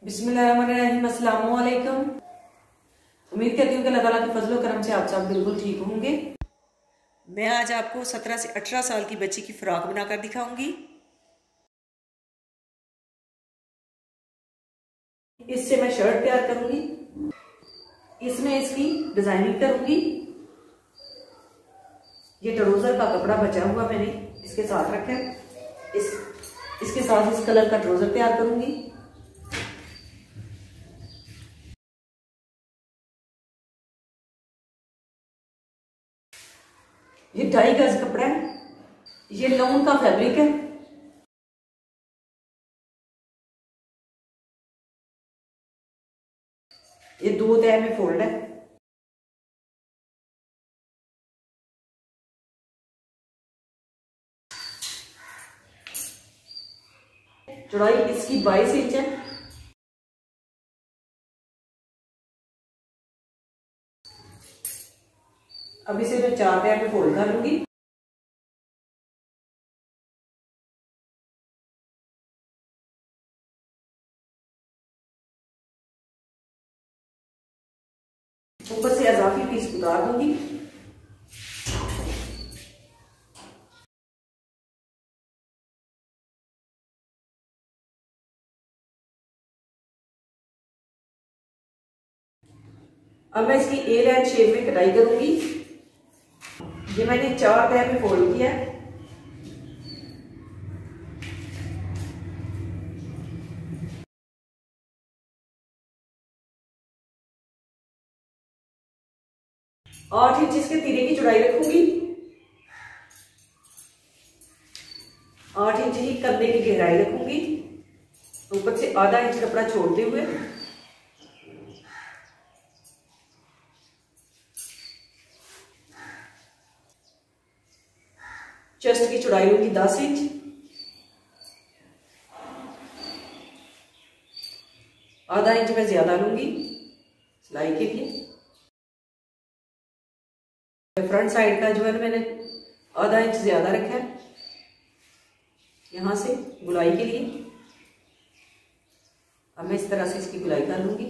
बिस्मिल्लाहिर्रहमानिर्रहीम, अस्सलाम वालेकुम। उम्मीद करती हूँ कि अल्लाह ताला के फजलो करम से आप सब बिल्कुल ठीक होंगे। मैं आज आपको 17 से 18 साल की बच्ची की फ्रॉक बनाकर दिखाऊंगी। इससे मैं शर्ट तैयार करूंगी। इसमें इसकी डिजाइनिंग करूंगी। ये ट्राउजर का कपड़ा बचा हुआ मैंने इसके साथ रखा है। इसके साथ इस कलर का ट्राउजर तैयार करूंगी। ये 2.5 गज कपड़ा है। ये लॉन का फैब्रिक है। ये 2 तह में फोल्ड है। चौड़ाई इसकी 22 इंच है। अब इसे मैं 4 तह में फोल्ड कर लूंगी। ऊपर से इजाफी पीस उतार दूंगी। अब मैं इसकी ए लाइन शेप में कटाई करूंगी। ये मैंने 4 तह में फोल्ड किया है। और 8 इंच इसके तीरे की चौड़ाई रखूंगी। 8 इंच ही कंधे की गहराई रखूंगी। ऊपर से आधा इंच कपड़ा छोड़ते हुए चेस्ट की चौड़ाई होगी 10 इंच। आधा इंच मैं ज्यादा लूंगी सिलाई के लिए। फ्रंट साइड का जो है मैंने आधा इंच ज्यादा रखा है यहां से गुलाई के लिए। अब मैं इस तरह से इसकी गुलाई कर लूंगी।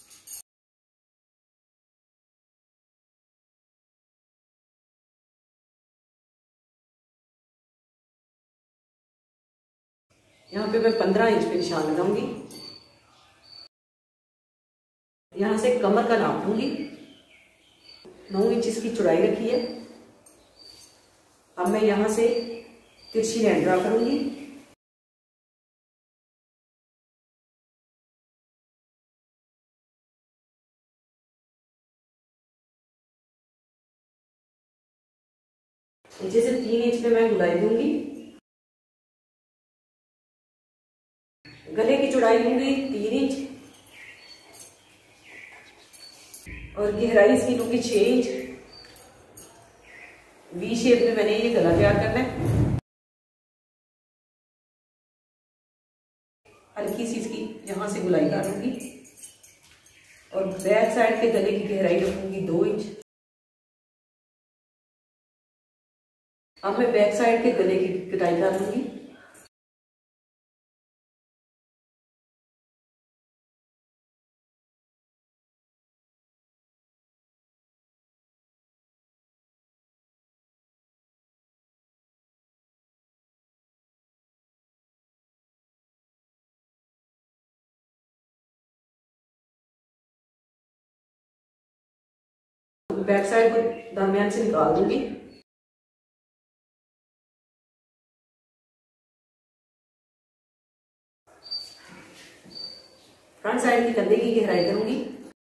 यहाँ पे मैं 15 इंच पे निशान लगाऊंगी। यहां से कमर का नाप लूंगी। 9 इंच इसकी चौड़ाई रखी है। अब मैं यहां से तिरछी लाइन ड्रा करूंगी। नीचे से 3 इंच पे मैं गुलाई दूंगी। गले की चौड़ाई लूंगी 3 इंच और गहराई इसकी लूंगी 6 इंच। वी शेप में मैंने ये गला तैयार करना है। हल्की सी इसकी यहां से गुलाई काटूंगी और बैक साइड के गले की गहराई रखूंगी 2 इंच। अब मैं बैक साइड के गले की कटाई कर लूंगी। बैक साइड को दरमियान से निकाल दूंगी। फ्रंट साइड की कंधे की गहराई करूंगी।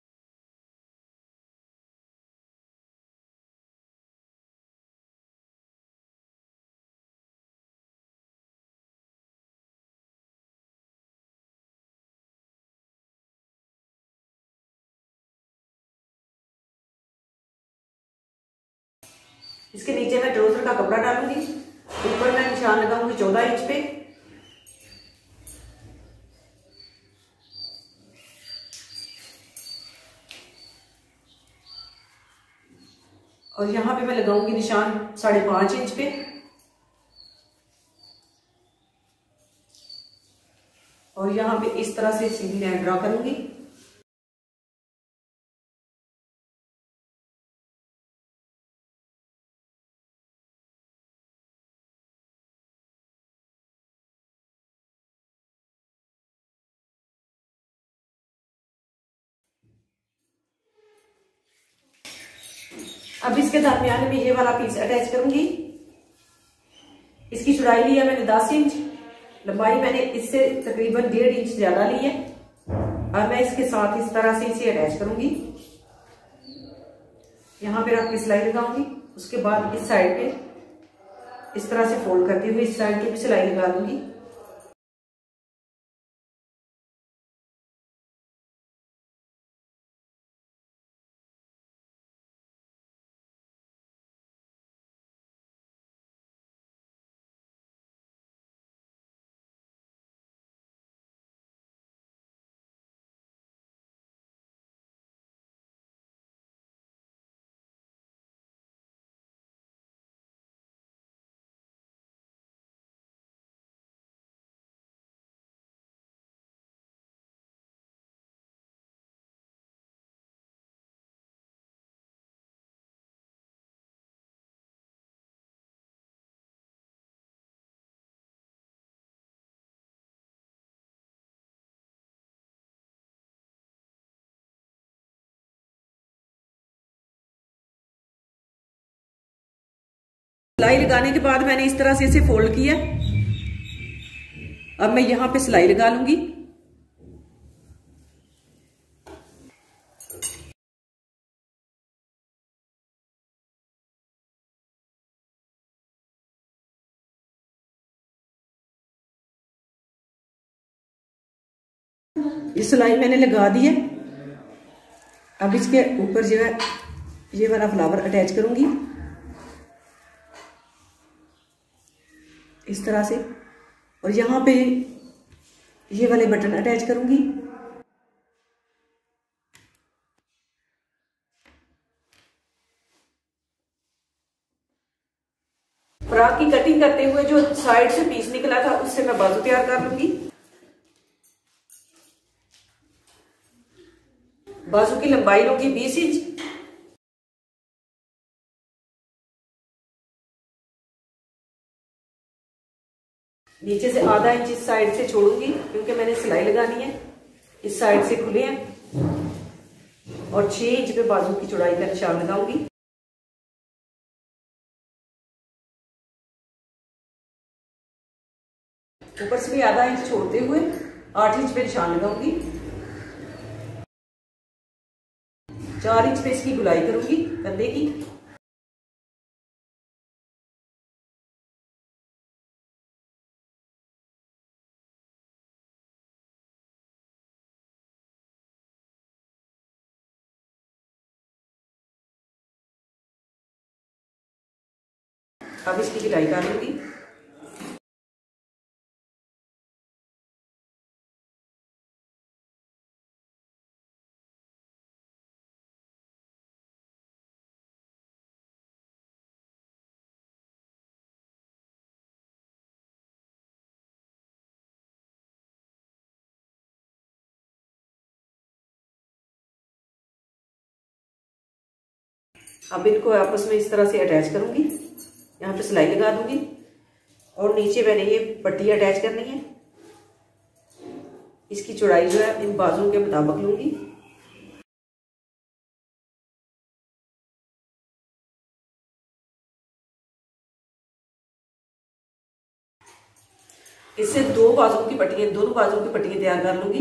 इसके नीचे मैं ट्राउजर का कपड़ा डालूंगी। ऊपर मैं निशान लगाऊंगी 14 इंच पे। और यहां पे मैं लगाऊंगी निशान 5.5 इंच पे। और यहां यहाँ पे इस तरह से सीधी लाइन ड्रॉ करूंगी। अब इसके दरमियान में ये वाला पीस अटैच करूंगी। इसकी चौड़ाई ली है मैंने 10 इंच, लंबाई मैंने इससे तकरीबन 1.5 इंच ज्यादा ली है। और मैं इसके साथ इस तरह से इसे अटैच करूंगी। यहां पे रख के सिलाई लगाऊंगी। उसके बाद इस साइड पे इस तरह से फोल्ड करते हुए इस साइड की भी सिलाई लगा दूंगी। सिलाई लगाने के बाद मैंने इस तरह से इसे फोल्ड किया। अब मैं यहां पे सिलाई लगा लूंगी। ये सिलाई मैंने लगा दी है। अब इसके ऊपर जो है ये वाला फ्लावर अटैच करूंगी इस तरह से, और यहां पे ये वाले बटन अटैच करूंगी। फ्रॉक की कटिंग करते हुए जो साइड से पीस निकला था उससे मैं बाजू तैयार कर लूंगी। बाजू की लंबाई लूंगी 20 इंच। नीचे से आधा इंच इस साइड से छोड़ूंगी क्योंकि मैंने सिलाई लगानी है। इस साइड से खुले हैं और 6 इंच पे बाजू की चौड़ाई का निशान लगाऊंगी। ऊपर से भी आधा इंच छोड़ते हुए 8 इंच पे निशान लगाऊंगी। 4 इंच पे इसकी गुलाई करूंगी कंधे की। अब इसकी गुलाई कर लूंगी। अब इनको आपस में इस तरह से अटैच करूंगी। यहाँ पे सिलाई लगा दूंगी और नीचे मैंने ये पट्टी अटैच करनी है। इसकी चौड़ाई जो है इन बाजुओं के मुताबिक लूंगी। इससे दो बाजुओं की पट्टियां, दोनों बाजुओं की पट्टियां तैयार कर लूंगी।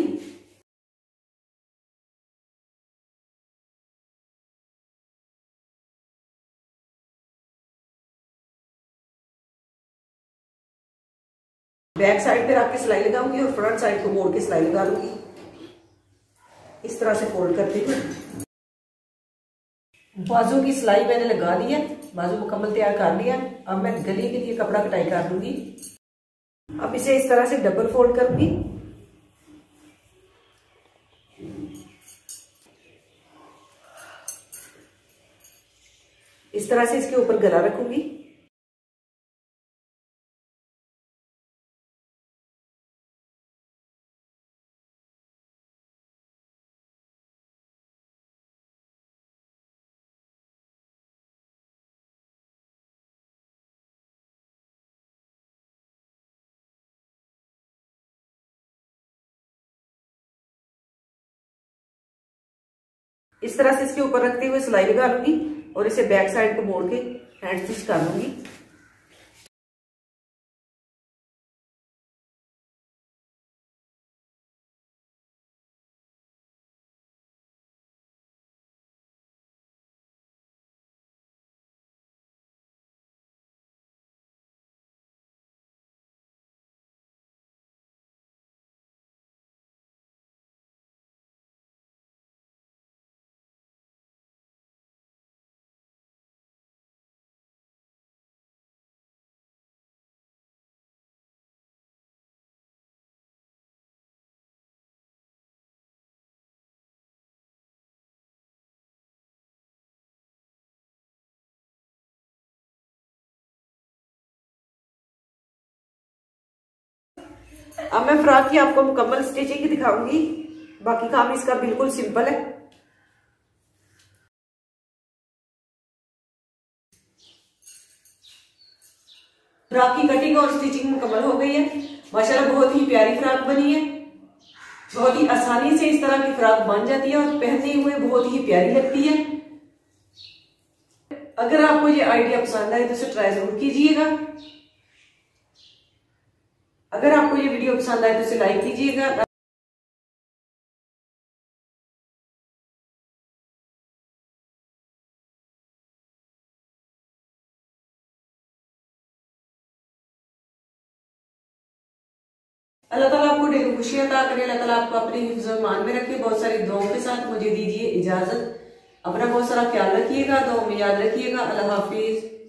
बैक साइड पे रख के सिलाई लगाऊंगी और फ्रंट साइड को मोड़ के सिलाई लगा लूंगी इस तरह से फोल्ड करते हुए। बाजू की सिलाई मैंने लगा दी है, बाजू मुकम्मल तैयार कर लिया। अब मैं गले के लिए कपड़ा कटाई कर लूंगी। अब इसे इस तरह से डबल फोल्ड करूंगी। इस तरह से इसके ऊपर गला रखूंगी। इस तरह से इसके ऊपर रखते हुए सिलाई लगा लूंगी और इसे बैक साइड को मोड़ के हैंड स्टिच कर लूंगी। अब मैं फ्रॉक की आपको मुकम्मल स्टिचिंग दिखाऊंगी। बाकी काम इसका बिल्कुल सिंपल है। फ्रॉक की कटिंग और स्टिचिंग मुकम्मल हो गई है। माशाल्लाह बहुत ही प्यारी फ्रॉक बनी है। बहुत ही आसानी से इस तरह की फ्रॉक बन जाती है और पहनते हुए बहुत ही प्यारी लगती है। अगर आपको ये आइडिया पसंद आए तो इसे ट्राई जरूर कीजिएगा। अगर आपको ये वीडियो पसंद आए तो इसे लाइक कीजिएगा। अल्लाह ताला आपको ढेरों खुशियां अता करे। अल्लाह ताला आपको अपने हिफ्ज़ और मान में रखे। बहुत सारी दुआओं के साथ मुझे दीजिए इजाजत। अपना बहुत सारा ख्याल रखिएगा, दुआओं में याद रखिएगा। अल्लाह हाफिज।